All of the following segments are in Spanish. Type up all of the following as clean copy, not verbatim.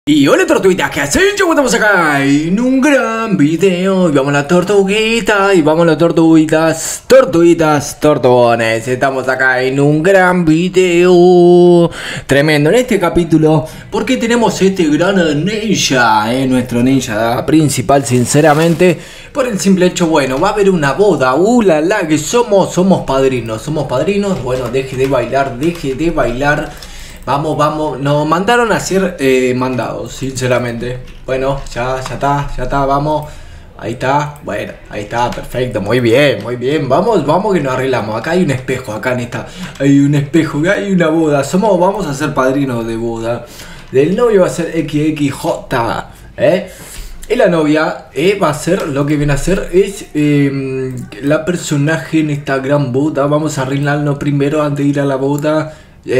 Y hola tortuguitas, ¿qué hacen? Yo estamos acá en un gran video. Y vamos a la tortuguita, y vamos a las tortuguitas, tortugones. Estamos acá en un gran video tremendo en este capítulo, porque tenemos este gran ninja, nuestro ninja principal, sinceramente. Por el simple hecho, bueno, va a haber una boda. La la, que somos padrinos, bueno, deje de bailar. Vamos, nos mandaron a ser mandados, sinceramente. Bueno, ya está, vamos. Ahí está, bueno, ahí está, perfecto, muy bien. Vamos que nos arreglamos. Acá hay un espejo, acá en esta. Hay un espejo, hay una boda. Vamos a ser padrinos de boda. Del novio va a ser XXJ, Y la novia va a ser, lo que viene a ser es la personaje en esta gran boda. Vamos a arreglarnos primero antes de ir a la boda.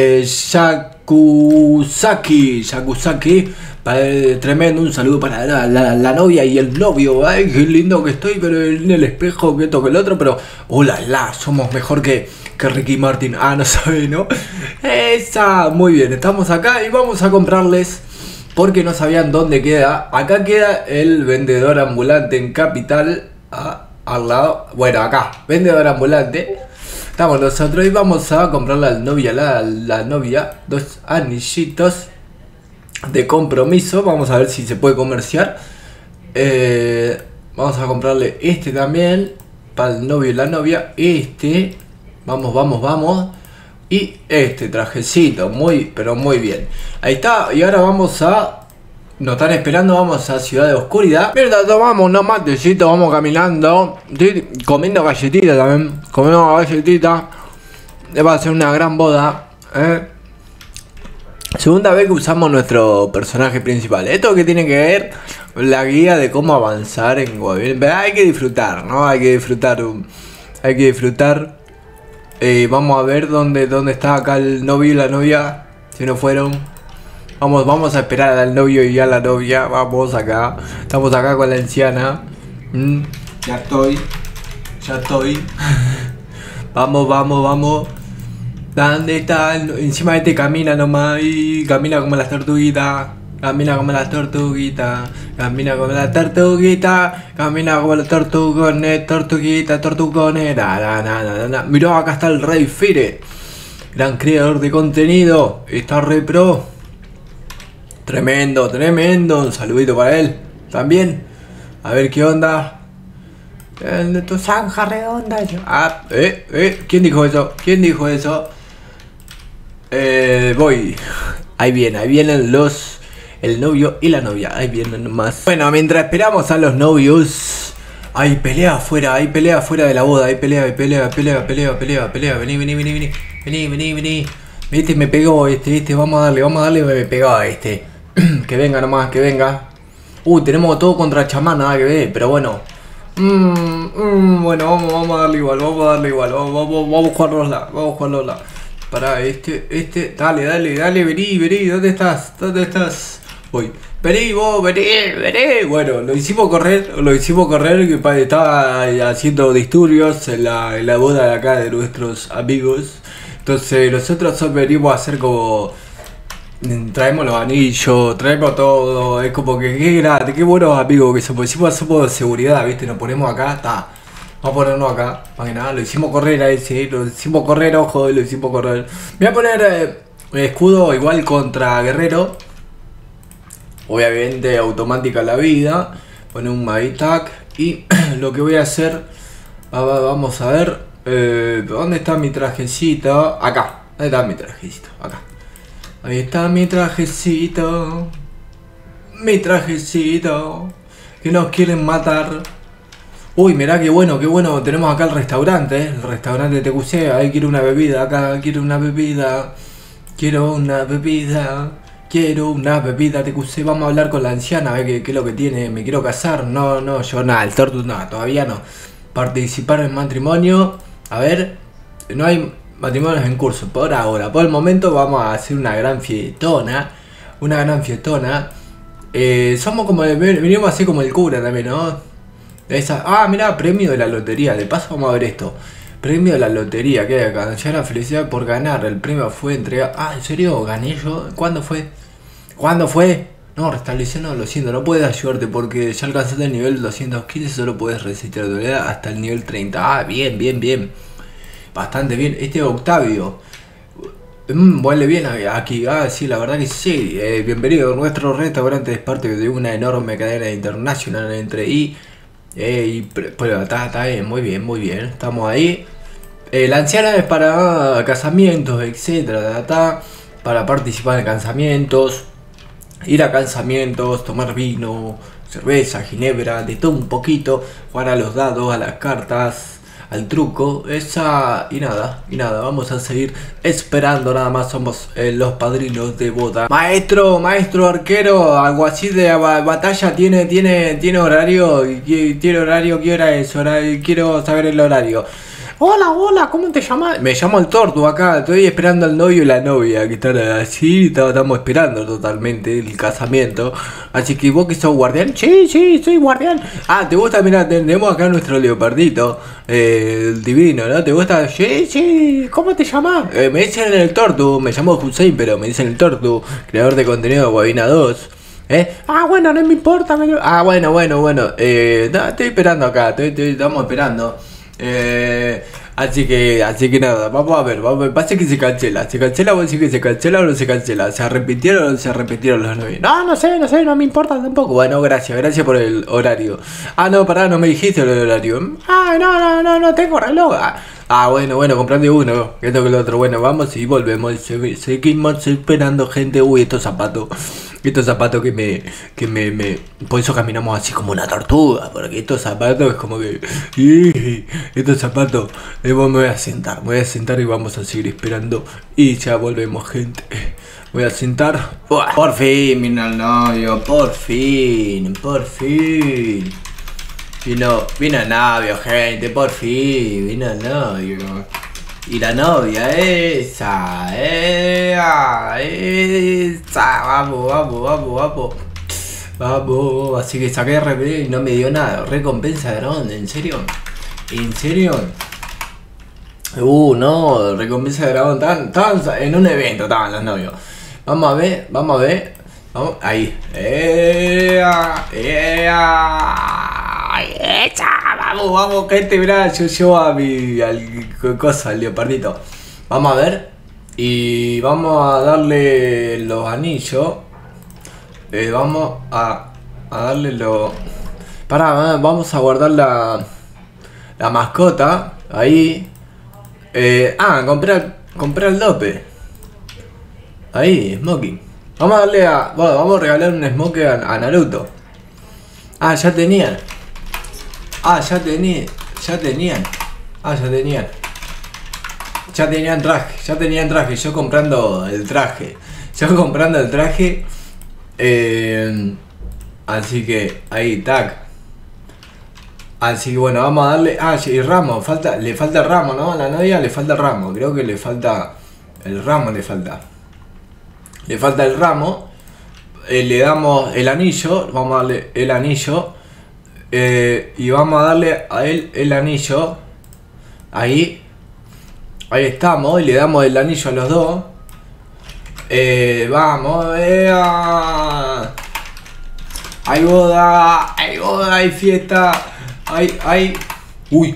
Yakusaki, tremendo, un saludo para la novia y el novio. Ay, qué lindo que estoy, pero en el espejo, que esto que el otro, pero somos mejor que Ricky Martin. No sabe, ¿no? Muy bien, estamos acá y vamos a comprarles, porque no sabían dónde queda. Acá queda el vendedor ambulante en Capital, al lado, bueno, acá, vendedor ambulante. Estamos nosotros y vamos a comprarle al novio, la novia, 2 anillitos de compromiso. Vamos a ver si se puede comerciar. Vamos a comprarle este también para el novio y la novia. Vamos. Y este trajecito, pero muy bien. Ahí está, y ahora vamos a... Nos están esperando, vamos a Ciudad de Oscuridad. Mientras tomamos unos matecitos, vamos caminando, comiendo galletitas también. Comemos galletitas. Va a ser una gran boda, Segunda vez que usamos nuestro personaje principal. Esto que tiene que ver la guía de cómo avanzar en Guaviare. Hay que disfrutar, ¿no? Hay que disfrutar. Vamos a ver dónde está acá el novio y la novia. Si no fueron. Vamos a esperar al novio y a la novia. Vamos acá. Estamos acá con la anciana. Ya estoy. Vamos. ¿Dónde está? Encima de este camina nomás. Y camina como las tortuguitas. Camina como las tortuguitas. Tortugones. Mirá, acá está el Rey Fire. Gran creador de contenido. Está re pro. Tremendo, un saludito para él también. A ver qué onda. El de tu zanja redonda. ¿Quién dijo eso? Voy. Ahí vienen el novio y la novia. Ahí vienen nomás. Bueno, mientras esperamos a los novios, hay pelea afuera de la boda. Hay pelea. Vení. Viste, me pegó este. Vamos a darle, me pegó este. Que venga nomás, que venga. Tenemos todo contra chamán, nada que ver, pero bueno. Bueno, vamos a darle igual. Vamos a jugarlo. Pará, dale, vení. ¿Dónde estás? Voy. Vení. Bueno, lo hicimos correr, que estaba haciendo disturbios en la boda de acá de nuestros amigos. Entonces nosotros venimos a hacer como... Traemos los anillos, traemos todo. Es como que qué grande, qué buenos amigos que somos. Somos de seguridad, ¿viste? Nos ponemos acá, Vamos a ponernos acá. Más que nada, lo hicimos correr a ese. Lo hicimos correr. Me voy a poner escudo igual contra guerrero. Obviamente automática la vida. Poner un Magitac. Y lo que voy a hacer... Vamos a ver... ¿dónde está mi trajecito? Acá. ¿Dónde está mi trajecito? Acá. Ahí está mi trajecito. Que nos quieren matar. Mirá qué bueno. Tenemos acá el restaurante, El restaurante de TQC. Ahí quiero una bebida. Quiero una bebida TQC. Vamos a hablar con la anciana. A ver qué es lo que tiene. Me quiero casar. No, yo nada. El tortu no, todavía no. Participar en matrimonio. A ver. No hay matrimonios en curso por ahora. Por el momento vamos a hacer una gran fiestona. Somos como... Venimos así como el cura también, ¿no? Mirá, premio de la lotería. De paso vamos a ver esto. Premio de la lotería. Que hay acá. Ya la felicidad por ganar. El premio fue entregado. ¿En serio? ¿Gané yo? ¿Cuándo fue? No, restablecer no, lo siento, no puedes ayudarte porque ya alcanzaste el nivel 215, solo puedes resistir tu habilidad hasta el nivel 30. Ah, bien, bien, bien. Bastante bien. Este es Octavio. Huele bien aquí. Ah, sí, la verdad que sí. Bienvenido. Nuestro restaurante es parte de una enorme cadena internacional entre pero está bien, muy bien, muy bien. Estamos ahí. La anciana es para casamientos, etcétera, para participar en casamientos, ir a casamientos, tomar vino, cerveza, ginebra, de todo un poquito, jugar a los dados, a las cartas, al truco, y nada, vamos a seguir esperando, nada más somos los padrinos de boda. Maestro arquero, alguacil de batalla, tiene horario, tiene horario, ¿qué hora es? Quiero saber el horario. Hola, ¿cómo te llamas? Me llamo el Tortu acá, estoy esperando al novio y la novia que están así, estamos esperando totalmente el casamiento. Así que vos que sos guardián, sí, soy guardián. Ah, ¿te gusta? Mira, tenemos acá nuestro leopardito, el divino, ¿no? ¿Te gusta? Sí, ¿cómo te llamas? Me dicen el Tortu, me llamo Hussein, pero me dicen el Tortu, creador de contenido de Guabina 2. Ah, bueno, no me importa. Ah, bueno. No, estoy esperando acá, estamos esperando. Así que nada, vamos a ver, pasa que se cancela, vos decís que se cancela o no se cancela, ¿se arrepintieron o no se arrepintieron los novios? No sé, no me importa tampoco. Bueno, gracias por el horario. Ah, no, pará, no me dijiste el horario. Ah, no tengo reloj. Bueno, comprate uno, esto que lo otro. Bueno, vamos y volvemos, seguimos esperando gente. Uy, estos zapatos que me por eso caminamos así como una tortuga, porque estos zapatos es como que estos zapatos me voy a sentar y vamos a seguir esperando y ya volvemos, gente. Voy a sentar. Por fin vino el novio, por fin vino el novio, gente, por fin vino el novio. Y la novia, esa, vamos, así que saqué RP y no me dio nada, recompensa de dragón, ¿en serio? No, recompensa de dragón, estaban en un evento, estaban los novios. Vamos a ver, ahí, vamos, gente, mirá, yo al leopardito. Vamos a ver. Y vamos a darle los anillos. Vamos a darle los... vamos a guardar la mascota. Ahí. Comprar el dope. Ahí, Smoking. Vamos a darle vamos a regalar un Smoking a Naruto. Ya tenían. Ya tenían traje. Yo comprando el traje. Así que ahí, tac. Así que bueno, vamos a darle. Y ramo, le falta el ramo, ¿no? A la novia le falta el ramo. Creo que le falta el ramo, le falta el ramo. Le damos el anillo. Vamos a darle el anillo. Y vamos a darle a él el anillo. Ahí estamos. Y le damos el anillo a los dos. Vamos. Hay boda, hay fiesta. Uy.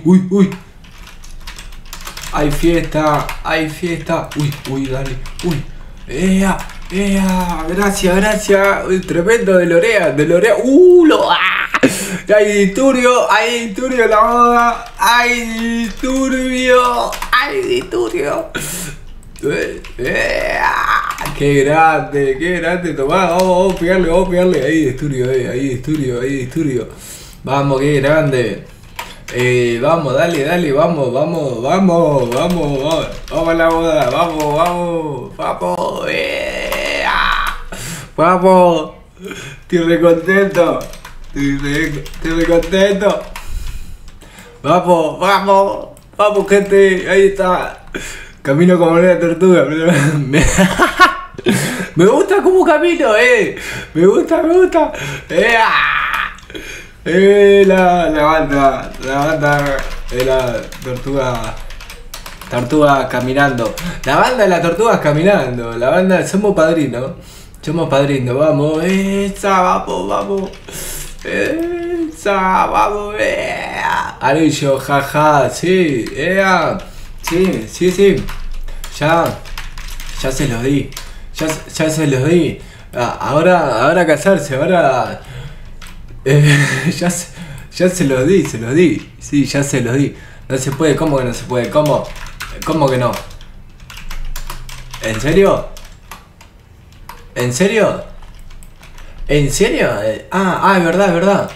Hay fiesta. Dale. Gracias. Tremendo de Lorea. Hay disturbio en la boda. Hay disturbio. Qué grande, tomá, vamos a pegarle. Hay disturbio. Vamos, qué grande. Vamos, dale, vamos a la boda, vamos, estoy re contento, vamos, gente, ahí está, camino como una tortuga, me gusta como camino, me gusta, la banda de la tortuga caminando. La banda de las tortugas caminando. La banda, somos padrinos. Somos padrinos, vamos, esa, vamos, vamos. Esa, vamos, Arillo, jaja, sí, sí, sí, sí. Ya se los di. Ya se los di. Ahora casarse, ahora. Ya se los di, se los di. Sí, ya se los di. No se puede, ¿cómo que no se puede? ¿Cómo que no? ¿En serio? ¿En serio? ¿En serio? Es verdad, es verdad.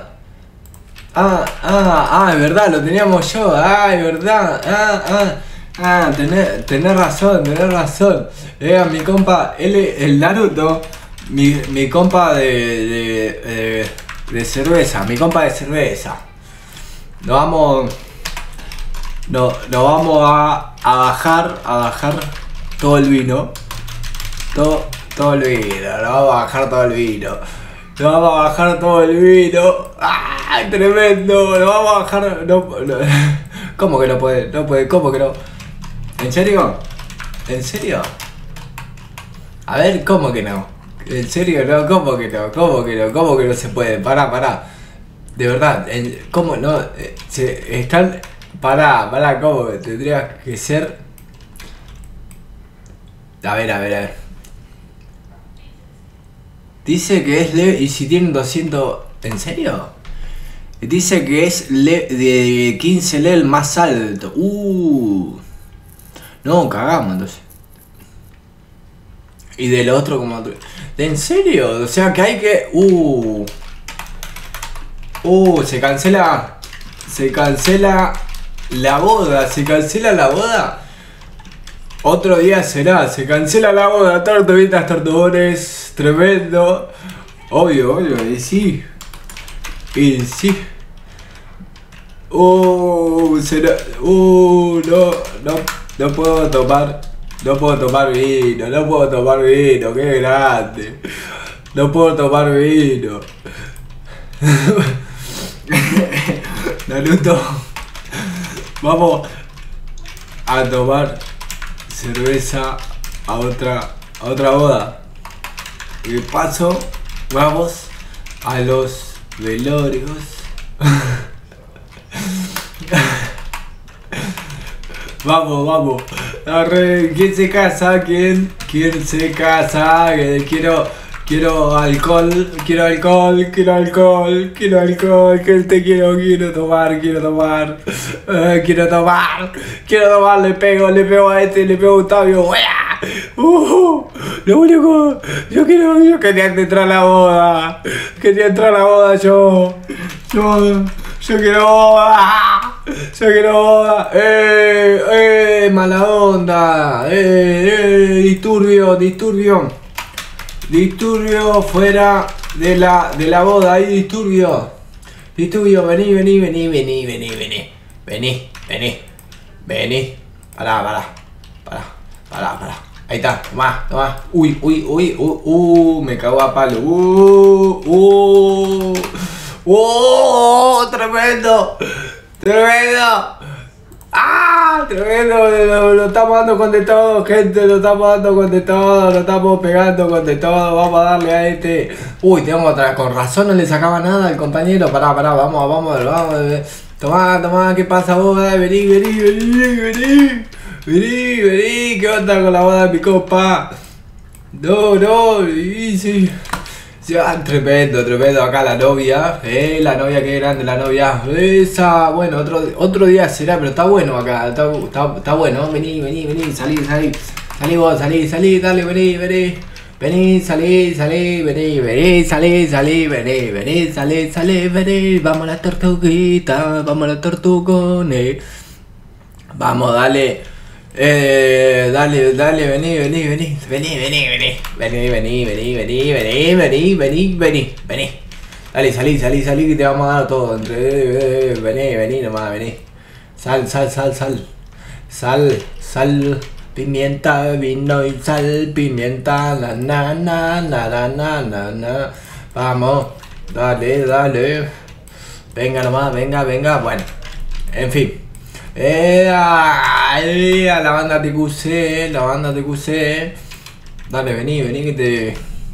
Es verdad, lo teníamos yo. Es verdad. Tenés razón, tenés razón. Mi compa, el Naruto, mi compa de cerveza, mi compa de cerveza. Nos vamos a bajar todo el vino. Todo el vino, nos vamos a bajar todo el vino. Nos vamos a bajar todo el vino. ¡Ah! Tremendo, nos vamos a bajar. No, ¿cómo que no puede? No puede, ¿cómo que no? ¿En serio? ¿En serio? A ver, ¿cómo que no? ¿En serio no? ¿Cómo que no? ¿Cómo que no? ¿Cómo que no se puede? Pará. De verdad, ¿cómo no? Están... Pará, ¿cómo? Tendría que ser... A ver. Dice que es leve... ¿Y si tienen 200? ¿En serio? Dice que es de 15 level más alto. No, cagamos entonces. Y del otro como... ¿En serio? O sea que hay que... Se cancela la boda. Se cancela la boda. Otro día será. Se cancela la boda. Tortuguitas, tortugones. Tremendo. Obvio. Y sí. Será... No puedo tomar. No puedo tomar vino, qué grande. No puedo tomar vino. Naruto, vamos a tomar cerveza a otra boda. Y de paso, vamos a los velorios. Vamos. ¿Quién se casa? ¿Quién se casa? Quiero alcohol. Quiero tomar. Le pego a este, le pego a Octavio. Lo único, yo quería entrar a la boda. Yo quiero boda. Mala onda. Disturbio fuera de la boda. Hay disturbio. Vení. Pará. Ahí está, tomá. Uy, me cagó a palo. Tremendo. Tremendo, lo estamos dando con de todo, gente, lo estamos pegando con de todo, vamos a darle a este. Tenemos otra, con razón no le sacaba nada al compañero, pará, vamos. Tomá, ¿qué pasa vos? Vení, ¿qué onda con la boda de mi compa? No, sí. Tremendo, acá la novia, la novia, qué grande la novia, esa, bueno, otro día será, pero está bueno acá, está bueno, vení, salí vos, salí, dale, vení, salí, vamos a la tortuguita, vamos a los tortugones, vamos, dale, vení. Dale, salí que te vamos a dar todo. Vení nomás, vení. Sal, pimienta, vino y sal, pimienta, na. Vamos, dale. Venga nomás, venga, bueno. En fin. A la banda TQC. Dale, vení que te...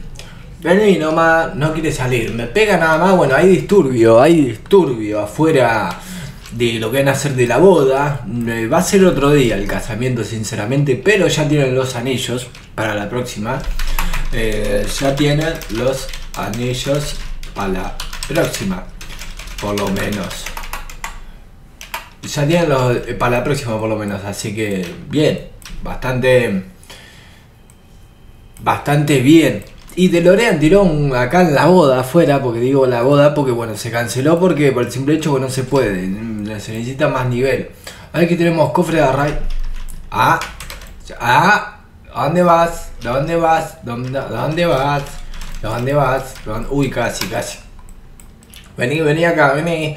Vení nomás, no quiere salir. Me pega nada más, bueno, hay disturbio afuera de lo que van a hacer de la boda. Va a ser otro día el casamiento, sinceramente, pero ya tienen los anillos para la próxima. Ya tienen los anillos para la próxima, por lo menos. Ya tienen los para la próxima, por lo menos, así que bien, bastante bien. Y DeLorean tiró acá en la boda afuera, porque digo la boda porque bueno, se canceló porque por el simple hecho que no se puede, se necesita más nivel. A ver que tenemos cofre de array. ¿A dónde vas? ¿Dónde vas? ¿Dónde vas? ¿Dónde vas? Uy, casi. Vení acá, vení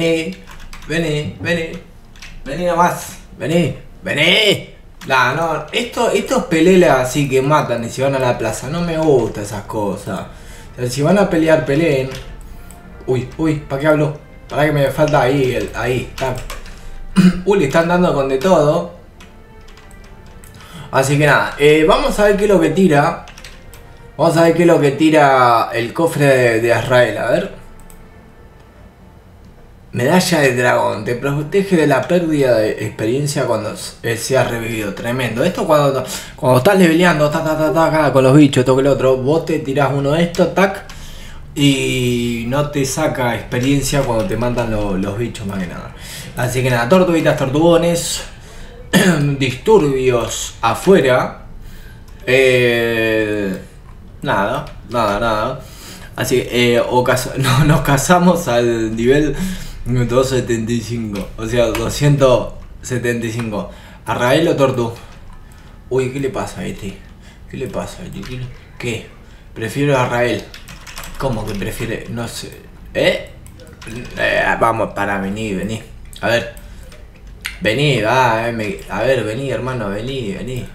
nomás, vení. Nah, no, estos pelelas así que matan y se van a la plaza, no me gustan esas cosas. O sea, si van a pelear, peleen. Uy, ¿para qué hablo? Para que me falta ahí, ahí está. Uy, le están dando con de todo. Así que nada, vamos a ver qué es lo que tira. Vamos a ver qué es lo que tira el cofre de Azrael, a ver. Medalla de dragón, te protege de la pérdida de experiencia cuando seas revivido. Tremendo. Esto cuando estás leveleando, acá con los bichos, esto que el otro, vos te tirás uno de estos, tac, y no te saca experiencia cuando te matan los bichos, más que nada. Así que nada, tortuguitas, tortugones, disturbios afuera. Nada. Así que nos casamos al nivel 275, o sea, 275. Arrael o Tortu. Uy, ¿qué le pasa a este? ¿Qué? Prefiero a Arrael. ¿Cómo que prefiere? No sé. Vamos, vení. A ver. Vení, va, a ver, vení, hermano, vení.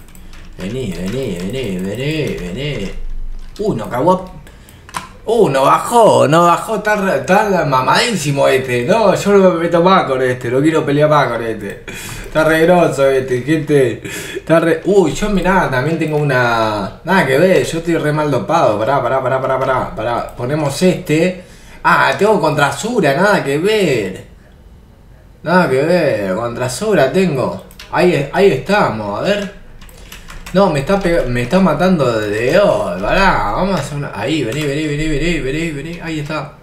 No cagó. No bajó, está mamadísimo este. No, yo no me meto más con este, no quiero pelear más con este. Está re groso este, gente. Yo mirá, también tengo una... Nada que ver, yo estoy re mal dopado. Pará. Ponemos este. Tengo contra Asura, nada que ver, contra Asura tengo. Ahí estamos, a ver. No, me está matando de hoy, pará, vamos a hacer una... Ahí, vení, ahí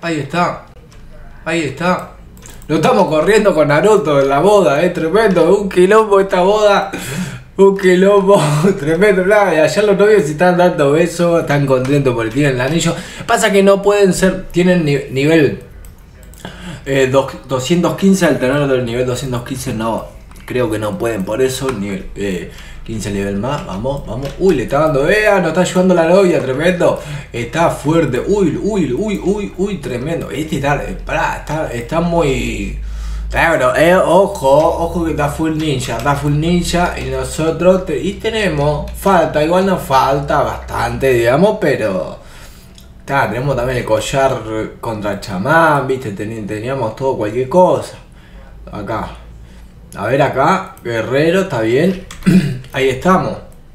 está. Lo estamos corriendo con Naruto en la boda, tremendo, un quilombo esta boda. Tremendo, y allá los novios se están dando besos, están contentos porque tienen el anillo. Pasa que no pueden ser, tienen nivel 215, al tener el nivel 215 no, creo que no pueden, por eso nivel... 15 nivel más, vamos. Uy, le está dando, nos está ayudando la novia, tremendo. Está fuerte, uy, tremendo. Este está muy... Claro, ojo que está full ninja, y nosotros, tenemos, igual nos falta bastante, digamos, pero... tenemos también el collar contra el chamán, viste, teníamos todo, cualquier cosa. Acá. A ver acá, guerrero, está bien. Ahí estamos.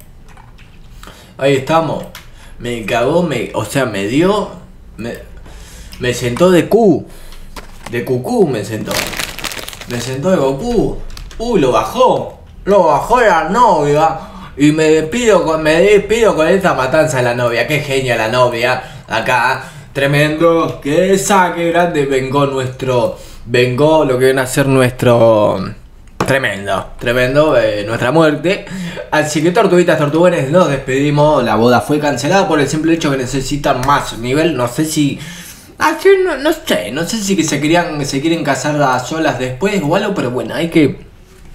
Me cagó, me dio. Me sentó de Q. De Cucú me sentó. Me sentó de Goku. Lo bajó la novia. Y me despido con esta matanza de la novia. Qué genia la novia. Acá, tremendo. Que saque grande. Vengó lo que viene a ser nuestro... Tremendo, nuestra muerte. Así que tortuguitas, tortugones, nos despedimos. La boda fue cancelada por el simple hecho que necesitan más nivel. No sé si... no sé si se quieren casar a solas después o algo, pero bueno, hay que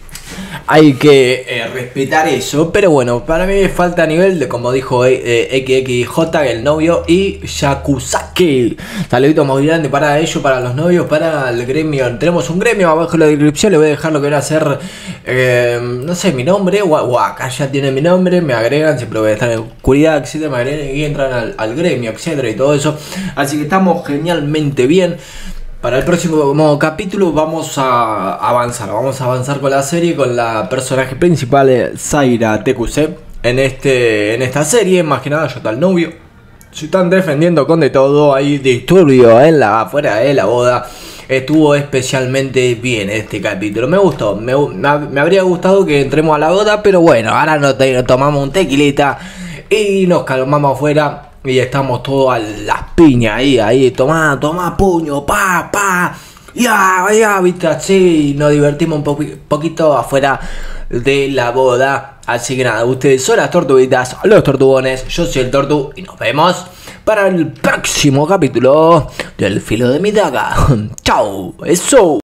respetar eso. Pero bueno, para mí falta nivel de, como dijo XXJ, el novio, y Yakusaki. Saludito muy grande para ellos, para los novios, para el gremio. Tenemos un gremio abajo en la descripción. Le voy a dejar lo que va a ser, no sé, mi nombre. Acá ya tiene mi nombre. Me agregan, siempre voy a estar en oscuridad, etcétera. Me agregan y entran al gremio, etcétera, y todo eso. Así que estamos genialmente bien. Para el próximo capítulo vamos a avanzar con la serie, con la personaje principal, Zaira TQC, en esta serie. Más que nada yo está el novio, se están defendiendo con de todo. Hay disturbio afuera de la boda. Estuvo especialmente bien este capítulo. Me gustó. Me habría gustado que entremos a la boda. Pero bueno, ahora nos tomamos un tequilita y nos calmamos afuera. Y estamos todos a las piñas ahí. Tomá puño, pa. Ya, viste, así nos divertimos un poquito afuera de la boda. Así que nada, ustedes son las tortuguitas, los tortugones, yo soy el Tortu y nos vemos para el próximo capítulo del Filo de mi Daga. Chao, eso.